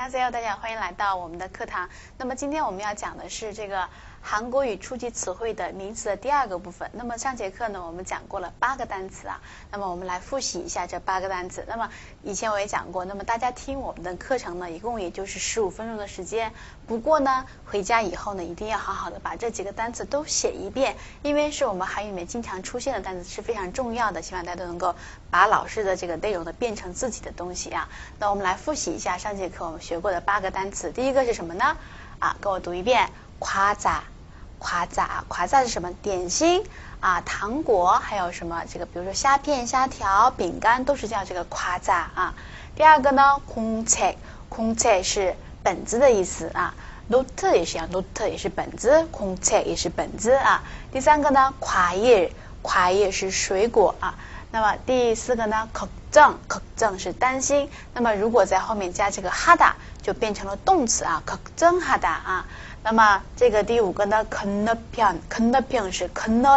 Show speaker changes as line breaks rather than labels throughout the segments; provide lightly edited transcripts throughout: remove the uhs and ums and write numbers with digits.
안녕하세요，大家欢迎来到我们的课堂。那么今天我们要讲的是这个韩国语初级词汇的名词的第二个部分。那么上节课呢，我们讲过了8个单词啊。那么我们来复习一下这8个单词。那么以前我也讲过，那么大家听我们的课程呢，一共也就是15分钟的时间。不过呢，回家以后呢，一定要好好的把这几个单词都写一遍，因为是我们韩语里面经常出现的单词，是非常重要的。希望大家都能够把老师的这个内容呢变成自己的东西啊。那我们来复习一下上节课我们学过的8个单词。第一个是什么呢？跟我读一遍，과자。과자是什么？点心啊，糖果，还有什么这个，比如说虾片、虾条、饼干，都是叫这个과자啊。第二个呢，공책是本子的意思啊。note 也是一样，note也是本子，공책也是本子啊。第三个呢，과일是水果啊。那么第四个呢，걱정是担心。那么如果在后面加这个하다，就变成了动词啊，걱정하다啊。那么这个第5个呢，건너편是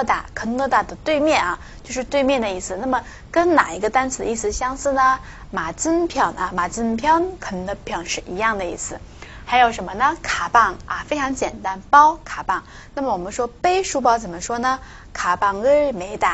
건너다的对面啊，就是对面的意思。那么跟哪一个单词的意思相似呢？맞은편啊，맞은편 건너편是一样的意思。还有什么呢？가방啊，非常简单，包가방。那么我们说背书包怎么说呢？가방을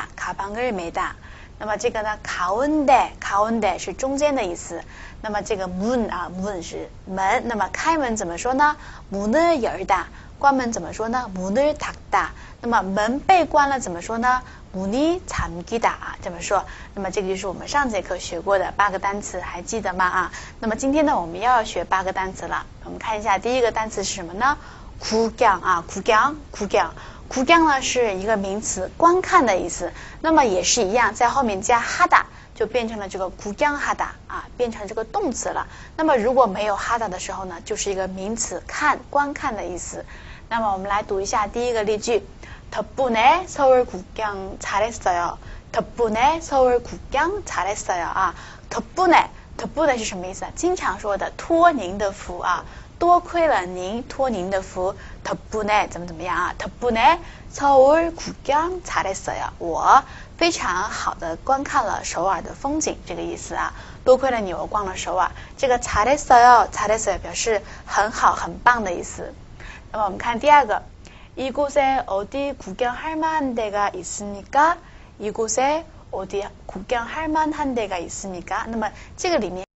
메다。那么这个呢，가운데是中间的意思。那么这个문是门。那么开门怎么说呢？문을 열다。关门怎么说呢？문을 닫다。那么门被关了怎么说呢？문이 잠기다啊，这么说。那么这个就是我们上节課学过的8个单词，还记得吗？啊，那么今天呢，我们又要学8个单词了。我们看一下第一个单词是什么呢？구경啊，구경呢是一个名词，观看的意思。那么也是一样，在后面加하다，就变成了这个구경하다啊，变成这个动词了。那么如果没有하다的时候呢，就是一个名词，观看的意思。那么我们来读一下第一个例句。덕분에 서울 구경 잘했어요. 덕분에 서울 구경 잘했어요.啊，덕분에是什么意思啊？经常说的托您的福啊，多亏了您，托您的福。덕분에怎么样啊？ 덕분에 서울 구경 잘했어요. 我非常好的观看了首尔的风景，这个意思啊。多亏了你，我逛了首尔。这个잘했어요表示很好、很棒的意思。那么我们看第二个。 이곳에 어디 구경할 만한 데가 있습니까? 이곳에 어디 구경할 만한 데가 있습니까? 那么这个里面